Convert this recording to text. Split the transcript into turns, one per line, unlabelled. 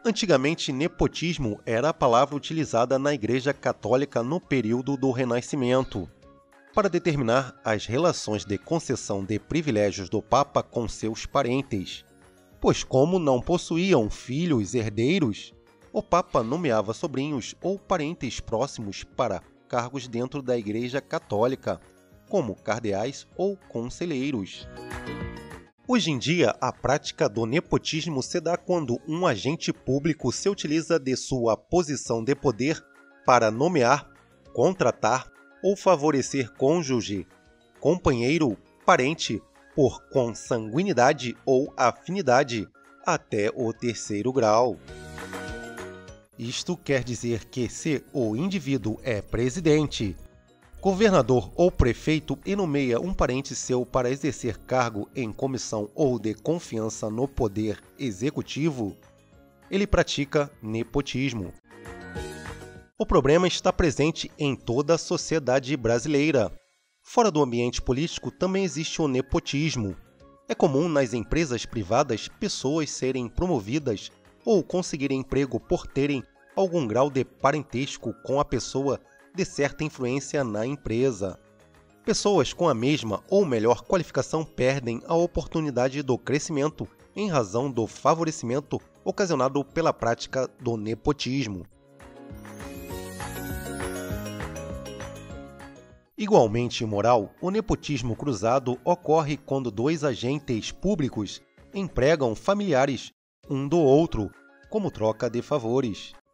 Antigamente, nepotismo era a palavra utilizada na Igreja Católica no período do Renascimento, para determinar as relações de concessão de privilégios do Papa com seus parentes, pois como não possuíam filhos herdeiros, o Papa nomeava sobrinhos ou parentes próximos para cargos dentro da Igreja Católica, como cardeais ou conselheiros. Hoje em dia, a prática do nepotismo se dá quando um agente público se utiliza de sua posição de poder para nomear, contratar ou favorecer cônjuge, companheiro, parente, por consanguinidade ou afinidade, até o 3º grau. Isto quer dizer que se o indivíduo é presidente, governador ou prefeito e nomeia um parente seu para exercer cargo em comissão ou de confiança no poder executivo, ele pratica nepotismo. O problema está presente em toda a sociedade brasileira. Fora do ambiente político também existe o nepotismo. É comum nas empresas privadas pessoas serem promovidas ou conseguirem emprego por terem algum grau de parentesco com a pessoa de certa influência na empresa. Pessoas com a mesma ou melhor qualificação perdem a oportunidade do crescimento em razão do favorecimento ocasionado pela prática do nepotismo. Igualmente imoral, o nepotismo cruzado ocorre quando dois agentes públicos empregam familiares um do outro como troca de favores.